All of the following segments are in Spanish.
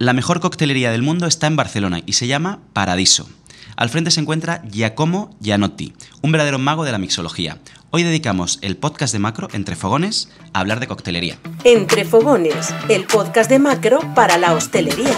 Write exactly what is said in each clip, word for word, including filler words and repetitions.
La mejor coctelería del mundo está en Barcelona y se llama Paradiso. Al frente se encuentra Giacomo Gianotti, un verdadero mago de la mixología. Hoy dedicamos el podcast de Macro, Entre Fogones, a hablar de coctelería. Entre Fogones, el podcast de Macro para la hostelería.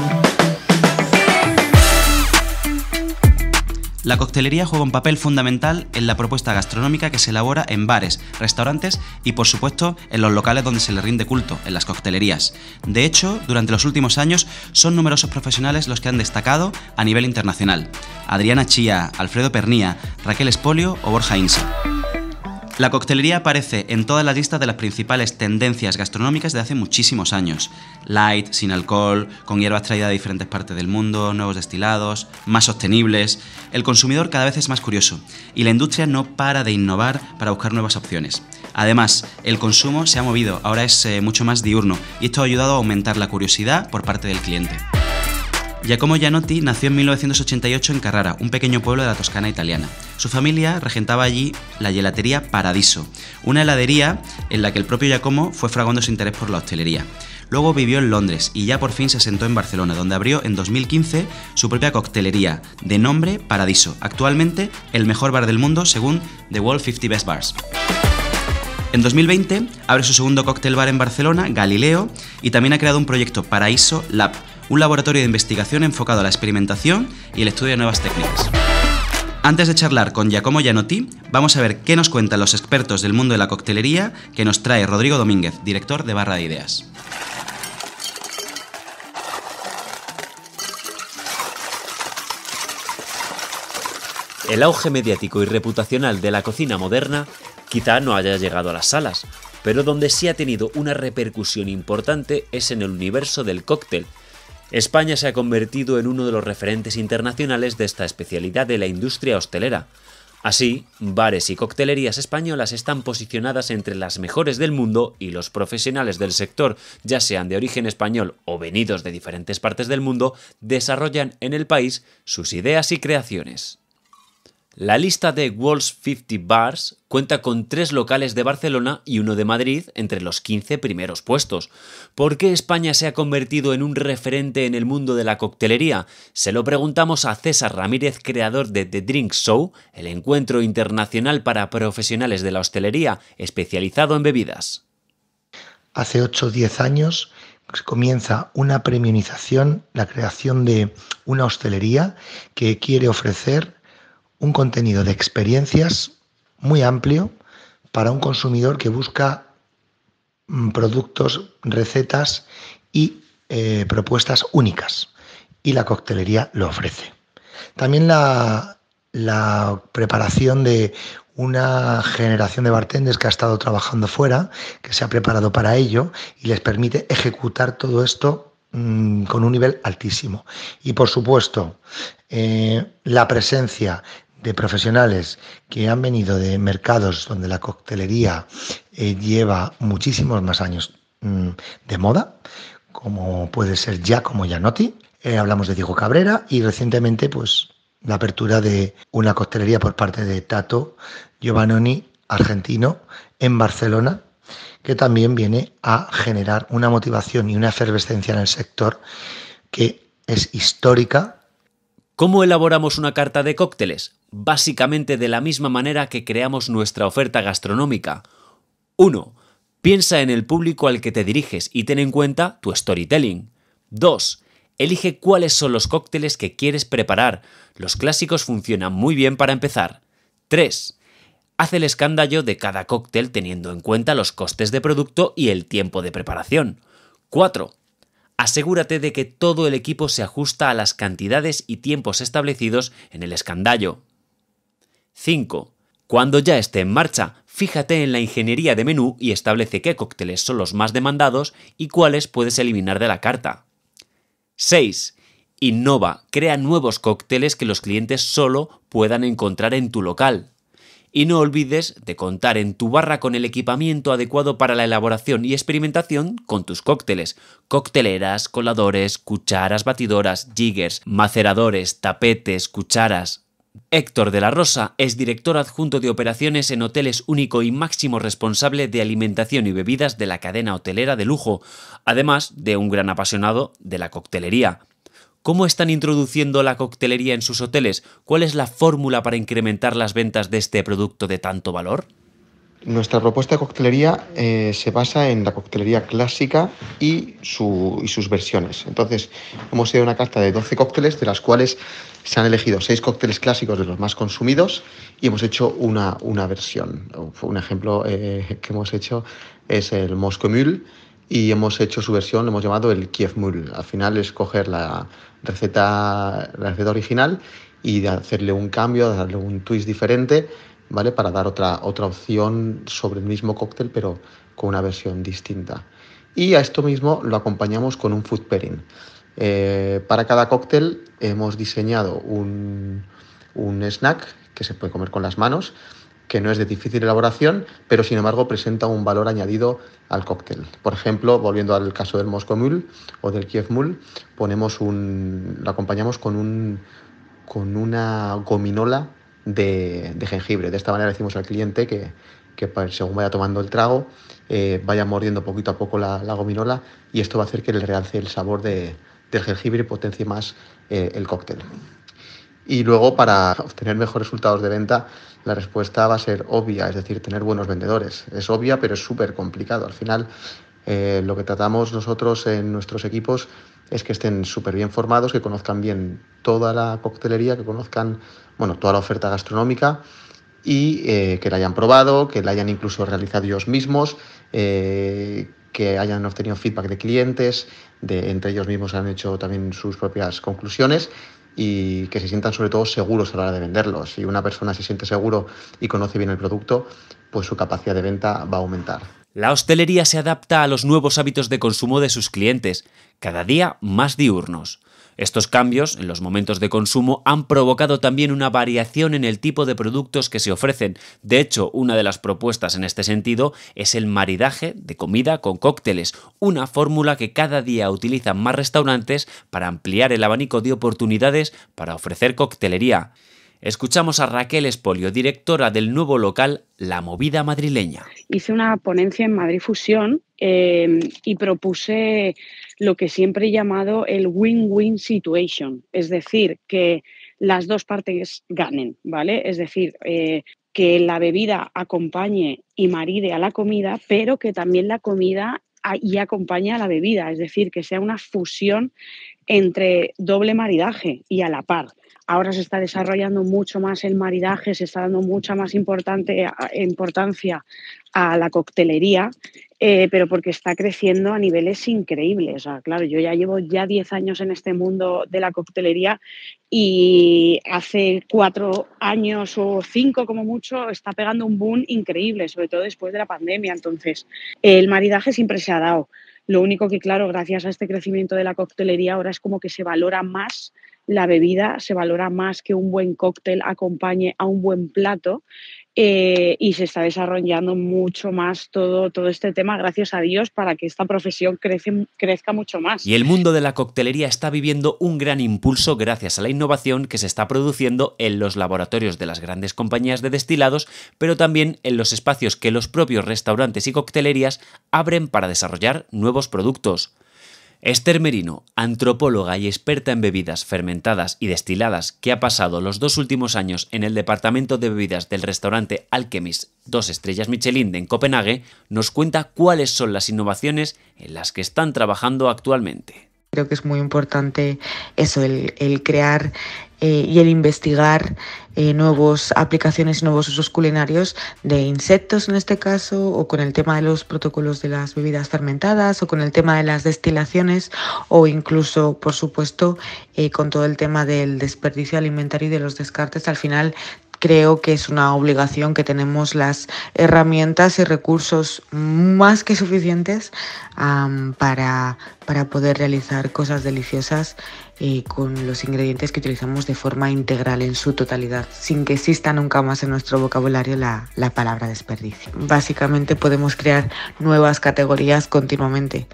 La coctelería juega un papel fundamental en la propuesta gastronómica que se elabora en bares, restaurantes y, por supuesto, en los locales donde se le rinde culto, en las coctelerías. De hecho, durante los últimos años son numerosos profesionales los que han destacado a nivel internacional. Adriana Chía, Alfredo Pernía, Raquel Espolio o Borja Insa. La coctelería aparece en todas las listas de las principales tendencias gastronómicas de hace muchísimos años. Light, sin alcohol, con hierbas traídas de diferentes partes del mundo, nuevos destilados, más sostenibles. El consumidor cada vez es más curioso y la industria no para de innovar para buscar nuevas opciones. Además, el consumo se ha movido, ahora es eh, mucho más diurno y esto ha ayudado a aumentar la curiosidad por parte del cliente. Giacomo Gianotti nació en mil novecientos ochenta y ocho en Carrara, un pequeño pueblo de la Toscana italiana. Su familia regentaba allí la gelatería Paradiso, una heladería en la que el propio Giacomo fue fraguando su interés por la hostelería. Luego vivió en Londres y ya por fin se asentó en Barcelona, donde abrió en dos mil quince su propia coctelería, de nombre Paradiso, actualmente el mejor bar del mundo según The World cincuenta Best Bars. En dos mil veinte abre su segundo cóctel bar en Barcelona, Galileo, y también ha creado un proyecto Paraíso Lab, un laboratorio de investigación enfocado a la experimentación y el estudio de nuevas técnicas. Antes de charlar con Giacomo Gianotti, vamos a ver qué nos cuentan los expertos del mundo de la coctelería que nos trae Rodrigo Domínguez, director de Barra de Ideas. El auge mediático y reputacional de la cocina moderna quizá no haya llegado a las salas, pero donde sí ha tenido una repercusión importante es en el universo del cóctel. España se ha convertido en uno de los referentes internacionales de esta especialidad de la industria hostelera. Así, bares y coctelerías españolas están posicionadas entre las mejores del mundo y los profesionales del sector, ya sean de origen español o venidos de diferentes partes del mundo, desarrollan en el país sus ideas y creaciones. La lista de World's cincuenta Bars cuenta con tres locales de Barcelona y uno de Madrid entre los quince primeros puestos. ¿Por qué España se ha convertido en un referente en el mundo de la coctelería? Se lo preguntamos a César Ramírez, creador de The Drink Show, el encuentro internacional para profesionales de la hostelería especializado en bebidas. Hace ocho o diez años comienza una premiumización, la creación de una hostelería que quiere ofrecer un contenido de experiencias muy amplio para un consumidor que busca productos, recetas y eh, propuestas únicas. Y la coctelería lo ofrece. También la, la preparación de una generación de bartenders que ha estado trabajando fuera, que se ha preparado para ello y les permite ejecutar todo esto mmm, con un nivel altísimo. Y por supuesto, eh, la presencia de profesionales que han venido de mercados donde la coctelería eh, lleva muchísimos más años mmm, de moda, como puede ser Giacomo Gianotti, eh, hablamos de Diego Cabrera y recientemente pues la apertura de una coctelería por parte de Tato Giovannoni, argentino, en Barcelona, que también viene a generar una motivación y una efervescencia en el sector que es histórica. ¿Cómo elaboramos una carta de cócteles? Básicamente de la misma manera que creamos nuestra oferta gastronómica. uno. Piensa en el público al que te diriges y ten en cuenta tu storytelling. dos. Elige cuáles son los cócteles que quieres preparar. Los clásicos funcionan muy bien para empezar. tres. Haz el escándalo de cada cóctel teniendo en cuenta los costes de producto y el tiempo de preparación. cuatro. Asegúrate de que todo el equipo se ajusta a las cantidades y tiempos establecidos en el escandallo. cinco. Cuando ya esté en marcha, fíjate en la ingeniería de menú y establece qué cócteles son los más demandados y cuáles puedes eliminar de la carta. seis. Innova, crea nuevos cócteles que los clientes solo puedan encontrar en tu local. Y no olvides de contar en tu barra con el equipamiento adecuado para la elaboración y experimentación con tus cócteles. Cocteleras, coladores, cucharas batidoras, jiggers, maceradores, tapetes, cucharas. Héctor de la Rosa es director adjunto de operaciones en Hoteles Único y máximo responsable de alimentación y bebidas de la cadena hotelera de lujo, además de un gran apasionado de la coctelería. ¿Cómo están introduciendo la coctelería en sus hoteles? ¿Cuál es la fórmula para incrementar las ventas de este producto de tanto valor? Nuestra propuesta de coctelería eh, se basa en la coctelería clásica y, su, y sus versiones. Entonces, hemos hecho una carta de doce cócteles, de las cuales se han elegido seis cócteles clásicos de los más consumidos y hemos hecho una, una versión. Un ejemplo eh, que hemos hecho es el Moscow Mule y hemos hecho su versión, lo hemos llamado el Kiev Mule. Al final es coger la receta, la receta original y de hacerle un cambio, darle un twist diferente, ¿vale? Para dar otra, otra opción sobre el mismo cóctel, pero con una versión distinta. Y a esto mismo lo acompañamos con un food pairing. Eh, para cada cóctel hemos diseñado un, un snack que se puede comer con las manos, que no es de difícil elaboración, pero sin embargo presenta un valor añadido al cóctel. Por ejemplo, volviendo al caso del Moscow Mule o del Kiev Mule, ponemos un, lo acompañamos con, un, con una gominola De, de jengibre. De esta manera decimos al cliente que, que según vaya tomando el trago eh, vaya mordiendo poquito a poco la, la gominola, y esto va a hacer que le realce el sabor de, del jengibre y potencie más eh, el cóctel. Y luego, para obtener mejores resultados de venta, la respuesta va a ser obvia, es decir, tener buenos vendedores. Es obvia, pero es súper complicado. Al final, eh, lo que tratamos nosotros en nuestros equipos es que estén súper bien formados, que conozcan bien toda la coctelería, que conozcan bueno, toda la oferta gastronómica y eh, que la hayan probado, que la hayan incluso realizado ellos mismos, eh, que hayan obtenido feedback de clientes, de, entre ellos mismos han hecho también sus propias conclusiones y que se sientan sobre todo seguros a la hora de venderlo. Si una persona se siente seguro y conoce bien el producto, pues su capacidad de venta va a aumentar. La hostelería se adapta a los nuevos hábitos de consumo de sus clientes, cada día más diurnos. Estos cambios en los momentos de consumo han provocado también una variación en el tipo de productos que se ofrecen. De hecho, una de las propuestas en este sentido es el maridaje de comida con cócteles, una fórmula que cada día utilizan más restaurantes para ampliar el abanico de oportunidades para ofrecer coctelería. Escuchamos a Raquel Espolio, directora del nuevo local La Movida Madrileña. Hice una ponencia en Madrid Fusión eh, y propuse lo que siempre he llamado el win-win situation, es decir, que las dos partes ganen, ¿vale? Es decir, eh, que la bebida acompañe y maride a la comida, pero que también la comida y acompañe a la bebida, es decir, que sea una fusión entre doble maridaje y a la par. Ahora se está desarrollando mucho más el maridaje, se está dando mucha más importante, importancia a la coctelería, eh, pero porque está creciendo a niveles increíbles. O sea, claro, yo ya llevo ya diez años en este mundo de la coctelería y hace cuatro años o cinco como mucho está pegando un boom increíble, sobre todo después de la pandemia. Entonces, el maridaje siempre se ha dado. Lo único que, claro, gracias a este crecimiento de la coctelería ahora es como que se valora más la bebida, se valora más que un buen cóctel acompañe a un buen plato eh, y se está desarrollando mucho más todo, todo este tema, gracias a Dios, para que esta profesión crece, crezca mucho más. Y el mundo de la coctelería está viviendo un gran impulso gracias a la innovación que se está produciendo en los laboratorios de las grandes compañías de destilados, pero también en los espacios que los propios restaurantes y coctelerías abren para desarrollar nuevos productos. Esther Merino, antropóloga y experta en bebidas fermentadas y destiladas, que ha pasado los dos últimos años en el departamento de bebidas del restaurante Alchemist, dos estrellas Michelin en Copenhague, nos cuenta cuáles son las innovaciones en las que están trabajando actualmente. Creo que es muy importante eso, el, el crear eh, y el investigar eh, nuevas aplicaciones, nuevos usos culinarios de insectos en este caso, o con el tema de los protocolos de las bebidas fermentadas, o con el tema de las destilaciones, o incluso, por supuesto, eh, con todo el tema del desperdicio alimentario y de los descartes. Al final, creo que es una obligación, que tenemos las herramientas y recursos más que suficientes um, para, para poder realizar cosas deliciosas eh, con los ingredientes que utilizamos de forma integral en su totalidad, sin que exista nunca más en nuestro vocabulario la, la palabra desperdicio. Básicamente podemos crear nuevas categorías continuamente.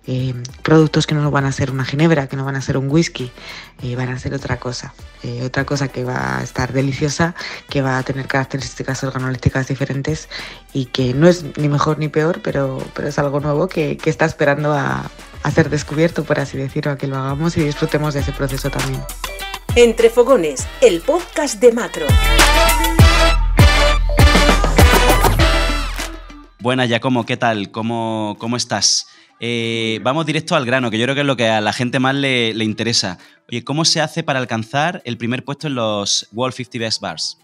eh, productos que no van a ser una ginebra, que no van a ser un whisky, eh, van a ser otra cosa. Eh, otra cosa que va a estar deliciosa, que va a tener características organolépticas diferentes y que no es ni mejor ni peor, pero, pero es algo nuevo que, que está esperando a, a ser descubierto, por así decirlo, a que lo hagamos y disfrutemos de ese proceso también. Entre Fogones, el podcast de Macro. Buenas, Giacomo, ¿qué tal? ¿Cómo, cómo estás? Eh, vamos directo al grano, que yo creo que es lo que a la gente más le, le interesa. Oye, ¿cómo se hace para alcanzar el primer puesto en los World cincuenta Best Bars?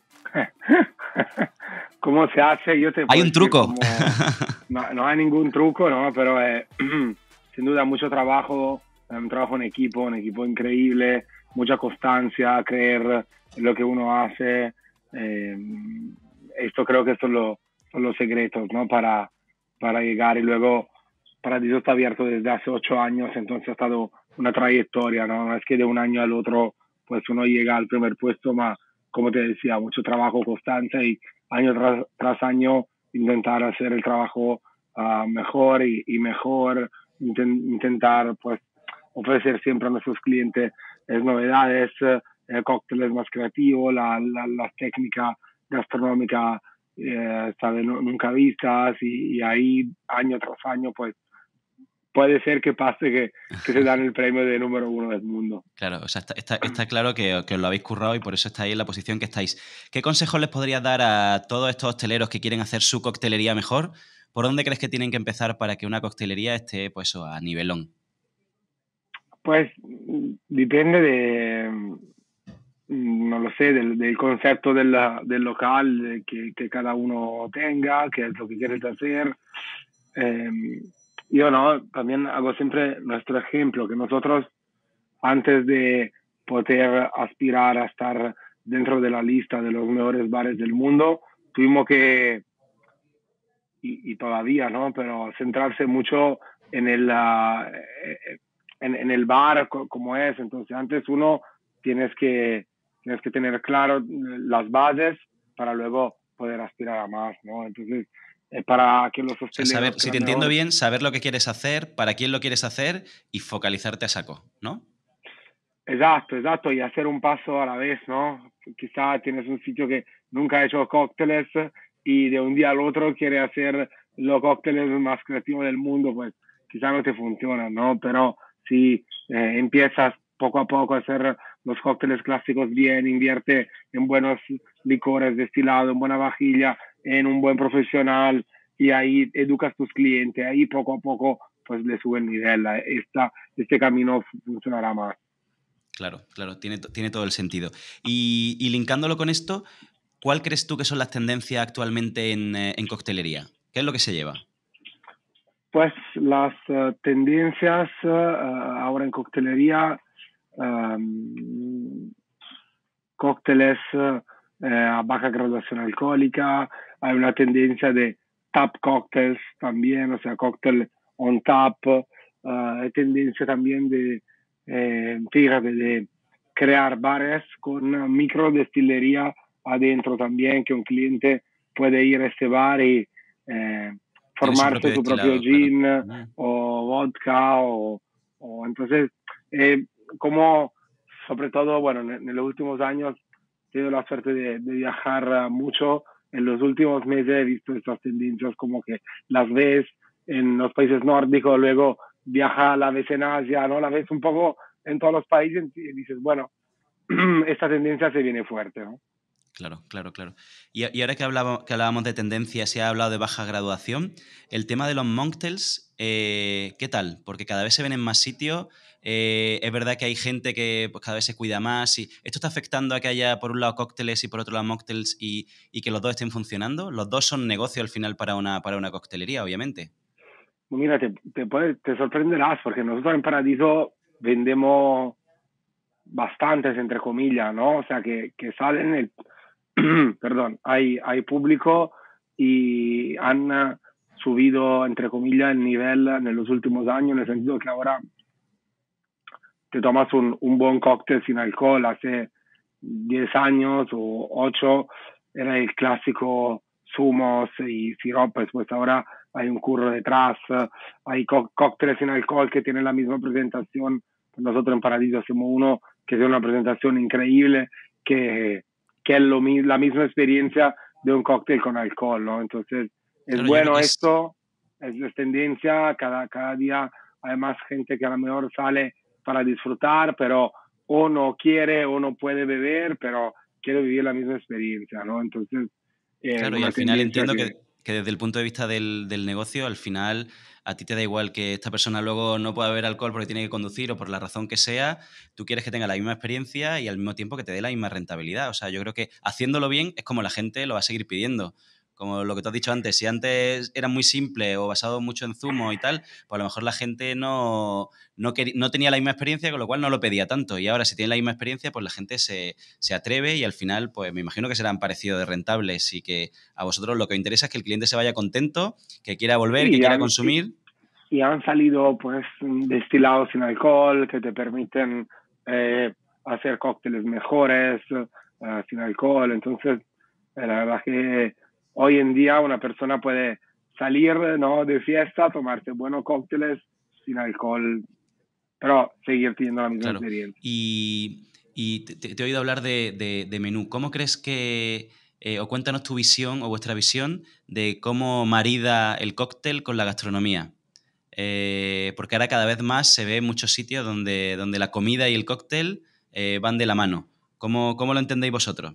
¿Cómo se hace? Yo te ¿Hay un truco? Como... No, no hay ningún truco, ¿no? Pero eh, sin duda mucho trabajo, un trabajo en equipo, un equipo increíble, mucha constancia, creer en lo que uno hace. Eh, esto creo que son, lo, son los secretos, ¿no? Para, para llegar. Y luego Paradiso está abierto desde hace ocho años, entonces ha estado una trayectoria, ¿no? No es que de un año al otro pues uno llega al primer puesto, más, como te decía, mucho trabajo, constancia y año tras, tras año intentar hacer el trabajo uh, mejor y, y mejor, intent, intentar pues ofrecer siempre a nuestros clientes eh, novedades, eh, cócteles más creativos, la, la, las técnicas gastronómicas eh, ¿sabes? Nunca vistas y, y ahí año tras año pues puede ser que pase que, que se dan el premio de número uno del mundo. Claro, o sea, está, está, está claro que, que os lo habéis currado y por eso estáis en la posición que estáis. ¿Qué consejos les podrías dar a todos estos hosteleros que quieren hacer su coctelería mejor? ¿Por dónde crees que tienen que empezar para que una coctelería esté pues, a nivelón? Pues depende de, no lo sé, del, del concepto del, del local que, que cada uno tenga, qué es lo que quieres hacer. Eh, Yo no, también hago siempre nuestro ejemplo, que nosotros antes de poder aspirar a estar dentro de la lista de los mejores bares del mundo, tuvimos que, y, y todavía, ¿no? Pero centrarse mucho en el, uh, en, en el bar como es. Entonces antes uno tienes que, tienes que tener claro las bases para luego poder aspirar a más, ¿no? Entonces para que los hosteleros... O sea, saber, si te entiendo mejor... bien, saber lo que quieres hacer, para quién lo quieres hacer y focalizarte a saco, ¿no? Exacto, exacto, y hacer un paso a la vez, ¿no? Quizá tienes un sitio que nunca ha hecho cócteles y de un día al otro quiere hacer los cócteles más creativos del mundo, pues quizá no te funciona, ¿no? Pero si eh, empiezas poco a poco a hacer los cócteles clásicos bien, invierte en buenos licores destilados, en buena vajilla, en un buen profesional y ahí educas a tus clientes, ahí poco a poco pues le sube el nivel, esta, este camino funcionará más. Claro, claro, tiene, tiene todo el sentido. Y, y linkándolo con esto, ¿cuál crees tú que son las tendencias actualmente en, en coctelería? ¿Qué es lo que se lleva? Pues las uh, tendencias uh, ahora en coctelería, um, cócteles uh, a baja graduación alcohólica, hay una tendencia de tap cocktails también, o sea, cóctel on tap, uh, hay tendencia también de, eh, fíjate, de crear bares con micro destilería adentro también, que un cliente puede ir a este bar y eh, formarse su propio, su propio gin, claro, o vodka, o, o entonces, eh, como sobre todo, bueno, en, en los últimos años he tenido la suerte de, de viajar mucho. En los últimos meses he visto estas tendencias como que las ves en los países nórdicos, luego viaja, la ves en Asia, ¿no? La ves un poco en todos los países y dices, bueno, esta tendencia se viene fuerte, ¿no? Claro, claro, claro. Y, y ahora que hablábamos, que hablábamos de tendencias y ha hablado de baja graduación, el tema de los mocktails, eh, ¿qué tal? Porque cada vez se ven en más sitios. Eh, es verdad que hay gente que pues, cada vez se cuida más. Y ¿esto está afectando a que haya por un lado cócteles y por otro lado mocktails y, y que los dos estén funcionando? Los dos son negocio al final para una, para una coctelería, obviamente. Mira, te, te, puede, te sorprenderás porque nosotros en Paradiso vendemos bastantes, entre comillas, ¿no? O sea, que, que salen, el, perdón, hay, hay público y han subido, entre comillas, el nivel en los últimos años, en el sentido que ahora te tomas un, un buen cóctel sin alcohol. Hace diez años o ocho era el clásico zumos y siropes, pues ahora hay un curro detrás, hay có cócteles sin alcohol que tienen la misma presentación. Nosotros en Paradiso hacemos uno que tiene una presentación increíble, que, que es lo, la misma experiencia de un cóctel con alcohol, ¿no? Entonces, es Claro, yo creo bueno que es... esto, es, es tendencia, cada, cada día hay más gente que a lo mejor sale para disfrutar, pero o no quiere o no puede beber, pero quiere vivir la misma experiencia, ¿no? Entonces, eh, Claro, y una al final tendencia entiendo que... que, que desde el punto de vista del, del negocio, al final a ti te da igual que esta persona luego no pueda beber alcohol porque tiene que conducir o por la razón que sea, tú quieres que tenga la misma experiencia y al mismo tiempo que te dé la misma rentabilidad. O sea, yo creo que haciéndolo bien es como la gente lo va a seguir pidiendo. Como lo que tú has dicho antes, si antes era muy simple o basado mucho en zumo y tal, pues a lo mejor la gente no, no, quería, no tenía la misma experiencia, con lo cual no lo pedía tanto. Y ahora, si tiene la misma experiencia, pues la gente se, se atreve y al final, pues me imagino que serán parecidos de rentables y que a vosotros lo que os interesa es que el cliente se vaya contento, que quiera volver, Sí, que quiera han, consumir. Y, y han salido pues destilados sin alcohol que te permiten eh, hacer cócteles mejores uh, sin alcohol. Entonces, eh, la verdad que hoy en día una persona puede salir, ¿no?, de fiesta, tomarse buenos cócteles sin alcohol, pero seguir teniendo la misma Claro. experiencia. Y, y te, te he oído hablar de, de, de menú. ¿Cómo crees que, eh, o cuéntanos tu visión o vuestra visión de cómo marida el cóctel con la gastronomía? Eh, porque ahora cada vez más se ve en muchos sitios donde, donde la comida y el cóctel eh, van de la mano. ¿Cómo, cómo lo entendéis vosotros?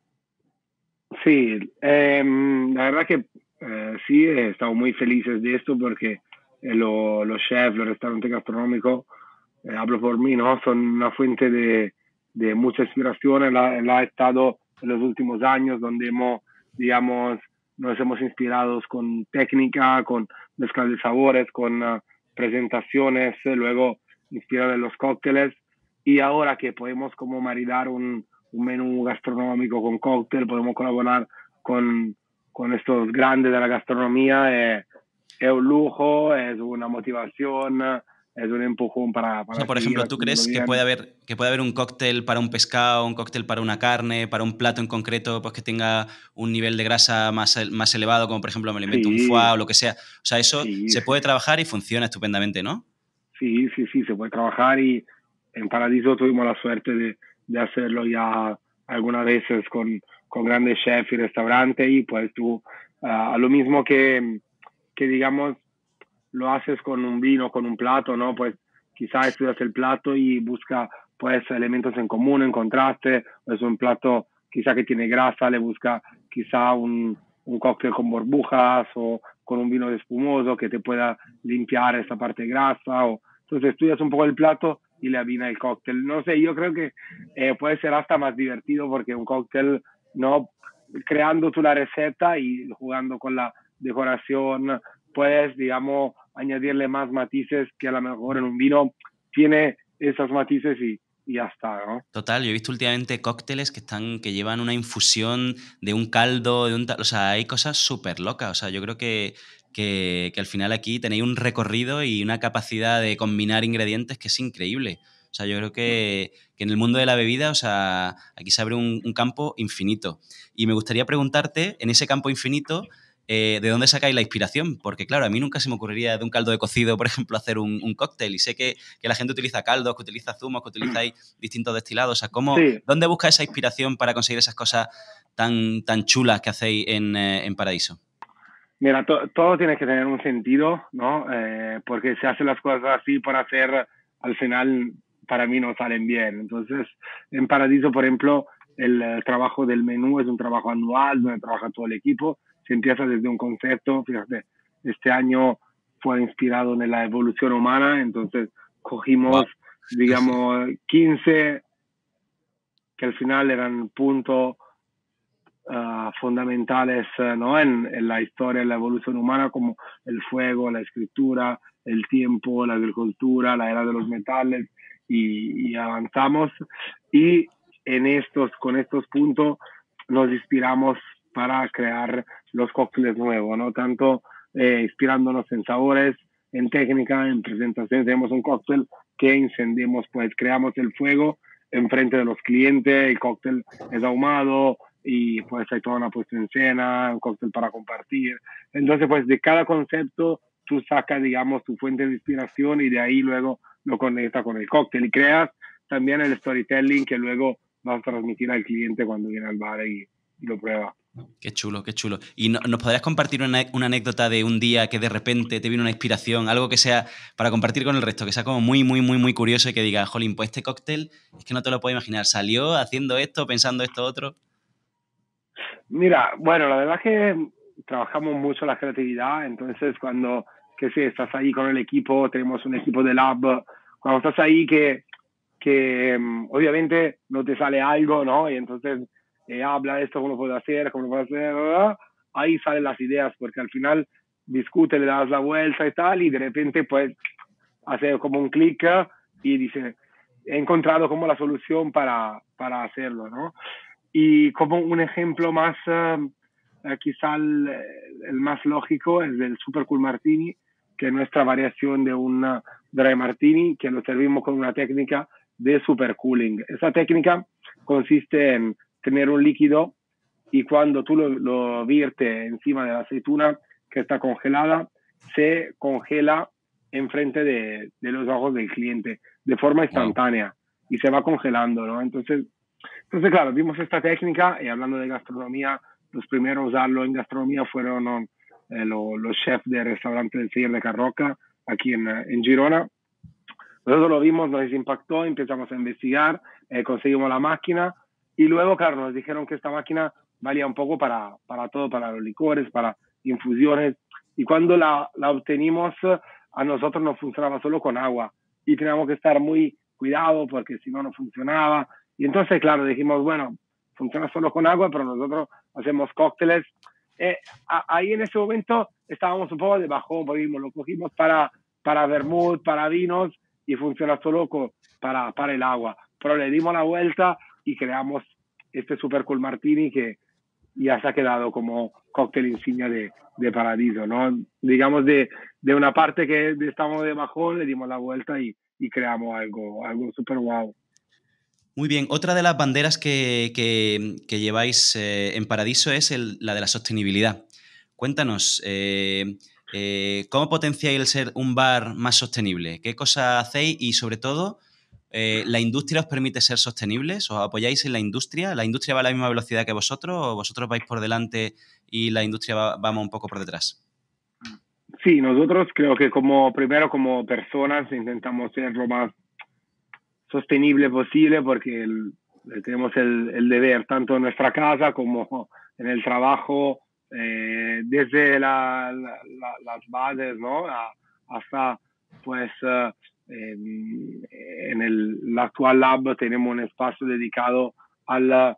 Sí, eh, la verdad que eh, sí, estamos muy felices de esto porque eh, lo, los chefs, los restaurantes gastronómicos, eh, hablo por mí, ¿no?, son una fuente de, de mucha inspiración. La, la ha estado en los últimos años, donde hemos, digamos, nos hemos inspirado con técnica, con mezcla de sabores, con uh, presentaciones, eh, luego inspirados en los cócteles. Y ahora que podemos como maridar un, un menú gastronómico con cóctel, podemos colaborar con, con estos grandes de la gastronomía, eh, es un lujo, es una motivación, es un empujón para, para O sea, por seguir ejemplo, ¿tú haciéndolo crees que bien. puede haber que puede haber un cóctel para un pescado, un cóctel para una carne, para un plato en concreto, pues que tenga un nivel de grasa más, más elevado, como por ejemplo me lo invento un foie Sí, o lo que sea? O sea, eso sí, se sí. puede trabajar y funciona estupendamente, ¿no? Sí, sí, sí, se puede trabajar y en Paradiso tuvimos la suerte de, de hacerlo ya algunas veces con, con grandes chefs y restaurantes y pues tú, uh, a lo mismo que, que digamos lo haces con un vino, con un plato, ¿no? Pues quizás estudias el plato y busca pues elementos en común, en contraste, es un plato quizá que tiene grasa, le busca quizá un, un cóctel con burbujas o con un vino espumoso que te pueda limpiar esa parte grasa. O, entonces estudias un poco el plato y le avina el cóctel. No sé, yo creo que eh, puede ser hasta más divertido porque un cóctel, ¿no?, creando tú la receta y jugando con la decoración, puedes, digamos, añadirle más matices que a lo mejor en un vino tiene esos matices y, y ya está, ¿no? Total, yo he visto últimamente cócteles que están que llevan una infusión de un caldo, de un o sea, hay cosas súper locas. O sea, yo creo que, que, que al final aquí tenéis un recorrido y una capacidad de combinar ingredientes que es increíble. O sea, yo creo que, que en el mundo de la bebida, o sea, aquí se abre un, un campo infinito. Y me gustaría preguntarte, en ese campo infinito, Eh, ¿de dónde sacáis la inspiración? Porque, claro, a mí nunca se me ocurriría de un caldo de cocido, por ejemplo, hacer un, un cóctel. Y sé que, que la gente utiliza caldos, que utiliza zumos, que utilizáis distintos destilados. O sea, ¿cómo, Sí. ¿dónde buscáis esa inspiración para conseguir esas cosas tan, tan chulas que hacéis en, eh, en Paradiso? Mira, to, todo tiene que tener un sentido, ¿no? Eh, porque si haces las cosas así por hacer, al final, para mí no salen bien. Entonces, en Paradiso, por ejemplo, el, el trabajo del menú es un trabajo anual donde trabaja todo el equipo. Se empieza desde un concepto, fíjate, este año fue inspirado en la evolución humana, entonces cogimos, wow, digamos, quince que al final eran puntos uh, fundamentales, uh, ¿no?, en, en la historia de la evolución humana, como el fuego, la escritura, el tiempo, la agricultura, la era de los metales, y, y avanzamos. Y en estos, con estos puntos nos inspiramos para crear los cócteles nuevos, ¿no? Tanto eh, inspirándonos en sabores, en técnica, en presentación. Tenemos un cóctel que encendemos, pues creamos el fuego enfrente de los clientes, el cóctel es ahumado, y pues hay toda una puesta en escena, un cóctel para compartir. Entonces, pues de cada concepto tú sacas, digamos, tu fuente de inspiración y de ahí luego lo conectas con el cóctel y creas también el storytelling que luego vas a transmitir al cliente cuando viene al bar y, y lo prueba. Qué chulo, qué chulo. ¿Y no, nos podrías compartir una, una anécdota de un día que de repente te vino una inspiración, algo que sea para compartir con el resto, que sea como muy, muy, muy, muy curioso y que diga, jolín, pues este cóctel es que no te lo puedo imaginar, salió haciendo esto, pensando esto otro? Mira, bueno, la verdad es que trabajamos mucho la creatividad, entonces cuando, que sé, estás ahí con el equipo, tenemos un equipo de lab, cuando estás ahí que, que um, obviamente no te sale algo, ¿no? Y entonces eh, habla de esto, cómo lo puedo hacer, cómo lo puedo hacer, ¿verdad? Ahí salen las ideas, porque al final discute, le das la vuelta y tal, y de repente pues hace como un clic y dice, he encontrado como la solución para, para hacerlo, ¿no? Y como un ejemplo más, uh, quizá el, el más lógico es el Super Cool Martini, que es nuestra variación de un Dry Martini, que lo servimos con una técnica de super cooling. Esa técnica consiste en tener un líquido y cuando tú lo, lo viertes encima de la aceituna que está congelada, se congela enfrente de, de los ojos del cliente de forma instantánea y se va congelando, ¿no? Entonces, entonces, claro, vimos esta técnica y hablando de gastronomía, los primeros a usarlo en gastronomía fueron eh, lo, los chefs del restaurante del Señor de Carroca, aquí en, en Girona. Nosotros lo vimos, nos impactó, empezamos a investigar, eh, conseguimos la máquina y luego, claro, nos dijeron que esta máquina valía un poco para, para todo, para los licores, para infusiones. Y cuando la, la obtenimos, a nosotros nos funcionaba solo con agua y teníamos que estar muy cuidados porque si no, no funcionaba. Y entonces, claro, dijimos, bueno, funciona solo con agua, pero nosotros hacemos cócteles. Eh, a, ahí en ese momento estábamos un poco de bajón, porque lo cogimos para, para vermut, para vinos, y funciona solo con, para, para el agua. Pero le dimos la vuelta y creamos este Super Cool Martini que ya se ha quedado como cóctel insignia de, de Paradiso, ¿no? Digamos, de, de una parte que estamos de bajón, le dimos la vuelta y, y creamos algo, algo súper guau. Muy bien, otra de las banderas que, que, que lleváis eh, en Paradiso es el, la de la sostenibilidad. Cuéntanos, eh, eh, ¿cómo potenciáis el ser un bar más sostenible? ¿Qué cosas hacéis? Y sobre todo, eh, ¿la industria os permite ser sostenibles? ¿Os apoyáis en la industria? ¿La industria va a la misma velocidad que vosotros o vosotros vais por delante y la industria va, vamos un poco por detrás? Sí, nosotros creo que como primero como personas intentamos ser lo más sostenible posible porque el, tenemos el, el deber tanto en nuestra casa como en el trabajo, eh, desde la, la, la, las bases, ¿no? A, hasta pues uh, en, en el, el actual lab tenemos un espacio dedicado al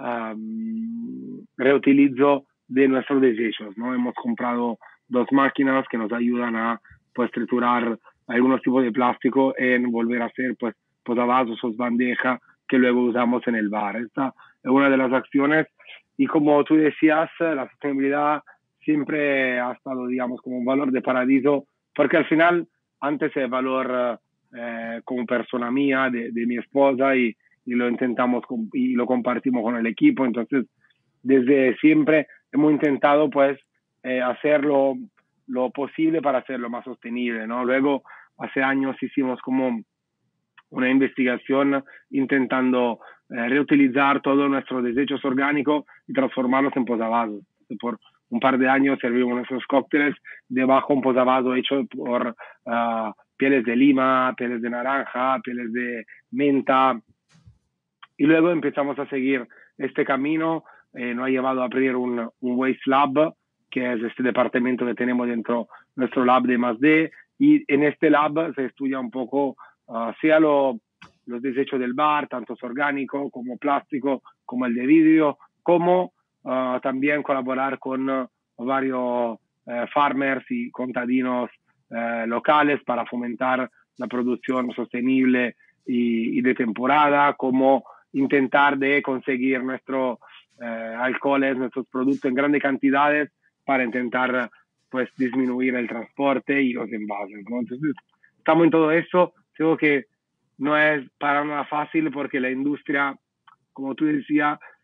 um, reutilizo de nuestros desechos, ¿no? Hemos comprado dos máquinas que nos ayudan a pues triturar algunos tipos de plástico en volver a hacer pues posavasos o bandeja que luego usamos en el bar. Esta es una de las acciones y como tú decías, la sostenibilidad siempre ha estado, digamos, como un valor de Paradiso, porque al final antes es valor eh, como persona mía, de, de mi esposa y, y lo intentamos y lo compartimos con el equipo. Entonces, desde siempre hemos intentado pues eh, hacer lo, lo posible para hacerlo más sostenible, ¿no? Luego, hace años hicimos como una investigación intentando eh, reutilizar todos nuestros desechos orgánicos y transformarlos en posavasos. Por un par de años servimos nuestros cócteles debajo un posavasos hecho por uh, pieles de lima, pieles de naranja, pieles de menta. Y luego empezamos a seguir este camino. Eh, nos ha llevado a abrir un, un Waste Lab, que es este departamento que tenemos dentro nuestro lab de más D. Y en este lab se estudia un poco Uh, sea lo, los desechos del bar, tanto orgánico como plástico, como el de vidrio, como uh, también colaborar con uh, varios uh, farmers y contadinos uh, locales para fomentar la producción sostenible y, y de temporada, como intentar de conseguir nuestros uh, alcoholes, nuestros productos en grandes cantidades para intentar pues disminuir el transporte y los envases, ¿no? Entonces, estamos en todo eso. Creo que no es para nada fácil porque la industria, como tú decías,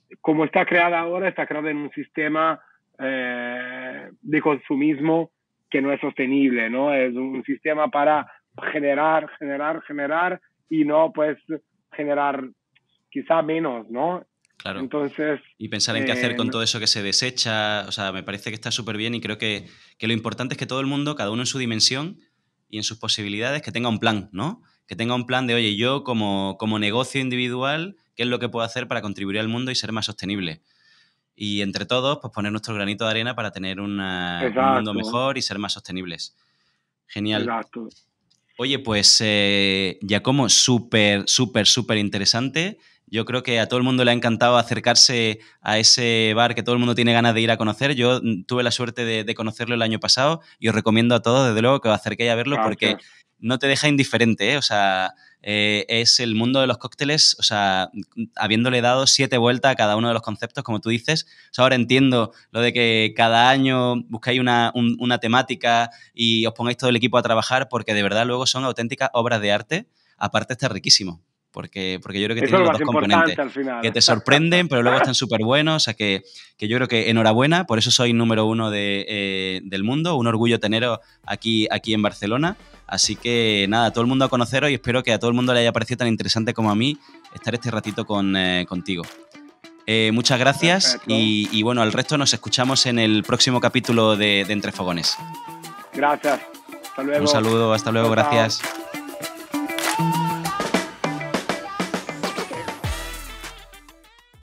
como está creada ahora, está creada en un sistema eh, de consumismo que no es sostenible, ¿no? Es un sistema para generar, generar, generar y no, pues, generar quizá menos, ¿no? Claro. Entonces, y pensar en qué hacer eh, con todo eso que se desecha, o sea, me parece que está súper bien y creo que, que lo importante es que todo el mundo, cada uno en su dimensión y en sus posibilidades, que tenga un plan, ¿no? Que tenga un plan de, oye, yo como, como negocio individual, ¿qué es lo que puedo hacer para contribuir al mundo y ser más sostenible? Y entre todos, pues poner nuestro granito de arena para tener una, un mundo mejor y ser más sostenibles. Genial. Exacto. Oye, pues, eh, Giacomo, súper, súper, súper interesante. Yo creo que a todo el mundo le ha encantado acercarse a ese bar que todo el mundo tiene ganas de ir a conocer. Yo tuve la suerte de, de conocerlo el año pasado y os recomiendo a todos, desde luego, que os acerquéis a verlo. Gracias. Porque no te deja indiferente, ¿eh? O sea, eh, es el mundo de los cócteles, o sea, habiéndole dado siete vueltas a cada uno de los conceptos, como tú dices. O sea, ahora entiendo lo de que cada año buscáis una, un, una temática y os pongáis todo el equipo a trabajar, porque de verdad luego son auténticas obras de arte. Aparte está riquísimo. Porque, porque yo creo que Eso tienen los dos componentes al final. Que te sorprenden, pero luego están súper buenos. O sea, que, que yo creo que enhorabuena, por eso soy número uno de, eh, del mundo. Un orgullo teneros aquí, aquí en Barcelona. Así que nada, todo el mundo a conoceros y espero que a todo el mundo le haya parecido tan interesante como a mí estar este ratito con, eh, contigo. Eh, muchas gracias y, y bueno, al resto nos escuchamos en el próximo capítulo de, de Entre Fogones. Gracias. Hasta luego. Un saludo, hasta luego, Chao. Gracias.